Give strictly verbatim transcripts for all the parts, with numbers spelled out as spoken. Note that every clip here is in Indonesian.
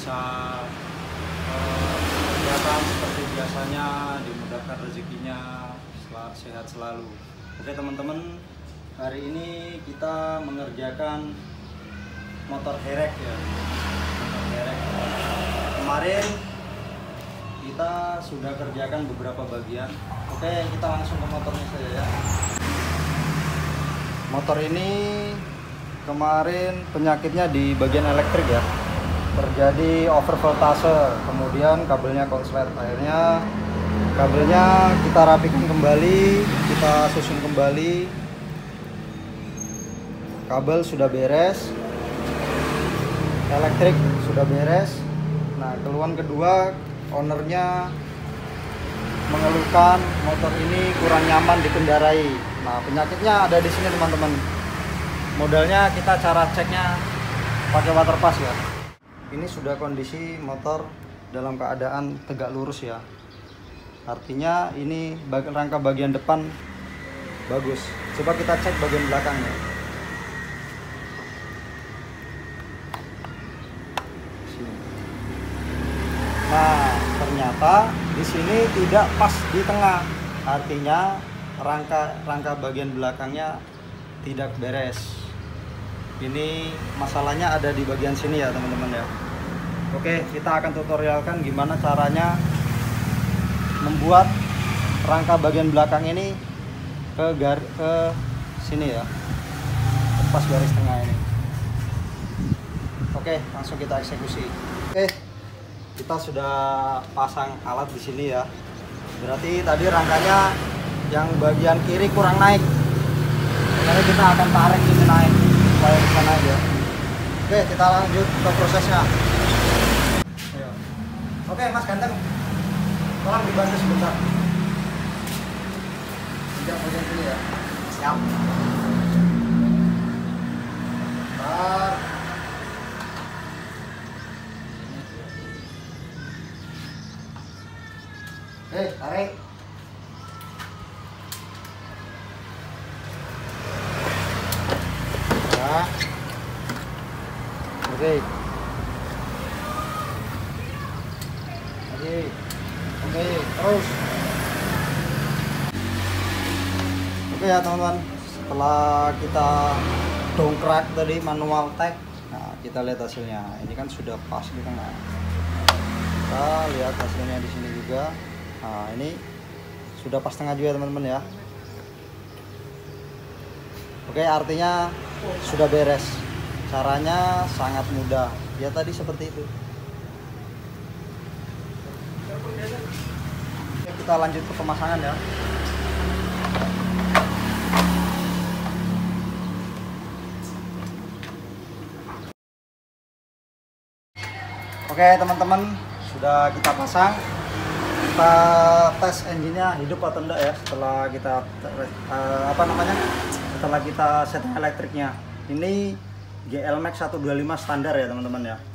bisa uh, kegiatan seperti biasanya, dimudahkan rezekinya, sel sehat selalu. Oke teman-teman, hari ini kita mengerjakan motor herek ya, motor herek. Kemarin kita sudah kerjakan beberapa bagian. Oke, kita langsung ke motornya saja ya. Motor ini kemarin penyakitnya di bagian elektrik ya, terjadi overvoltase, kemudian kabelnya konslet. Akhirnya kabelnya kita rapikan kembali, kita susun kembali. Kabel sudah beres, elektrik sudah beres. Nah, keluhan kedua, ownernya mengeluhkan motor ini kurang nyaman dikendarai. Nah, penyakitnya ada di sini teman-teman. Modalnya kita cara ceknya pakai water pass ya. Ini sudah kondisi motor dalam keadaan tegak lurus ya. Artinya ini bag rangka bagian depan bagus. Coba kita cek bagian belakangnya. Sini. Nah, ternyata di sini tidak pas di tengah. Artinya rangka rangka bagian belakangnya tidak beres. Ini masalahnya ada di bagian sini ya teman-teman ya. Oke, kita akan tutorialkan gimana caranya membuat rangka bagian belakang ini ke gar ke sini ya, pas garis tengah ini. Oke, langsung kita eksekusi. Oke, kita sudah pasang alat di sini ya. Berarti tadi rangkanya yang bagian kiri kurang naik, makanya kita akan tarik ini naik supaya bisa naik ya. Oke, kita lanjut ke prosesnya. Ayo. Oke Mas Ganteng, tolong dibantu sebentar. Tidak bagian sini ya. Siap. Bentar. Eh, tarik. Ya. Oke. Oke. Oke, terus. Oke ya teman-teman, setelah kita dongkrak tadi manual tag, nah kita lihat hasilnya. Ini kan sudah pas di tengah. Kita lihat hasilnya di sini juga. Nah, ini sudah pas tengah juga teman-teman ya. Oke, artinya sudah beres. Caranya sangat mudah. Ya tadi seperti itu. Oke, kita lanjut ke pemasangan ya. Oke teman-teman, sudah kita pasang. Kita tes engine-nya hidup atau enggak ya setelah kita uh, apa namanya setelah kita setting elektriknya. Ini G L Max seratus dua puluh lima standar ya teman-teman ya.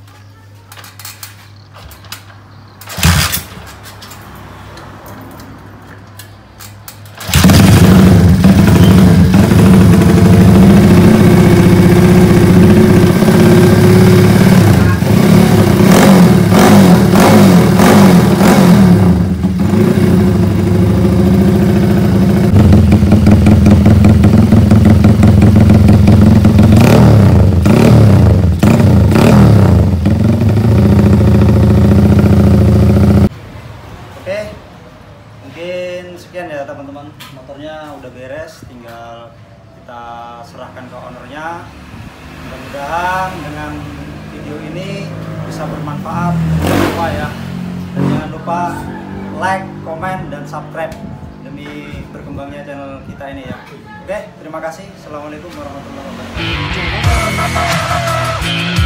Mungkin sekian ya teman-teman, motornya udah beres, tinggal kita serahkan ke ownernya. Mudah-mudahan dengan video ini bisa bermanfaat. Jangan lupa ya, dan jangan lupa like, komen, dan subscribe demi berkembangnya channel kita ini ya. Oke, terima kasih. Assalamualaikum warahmatullahi wabarakatuh.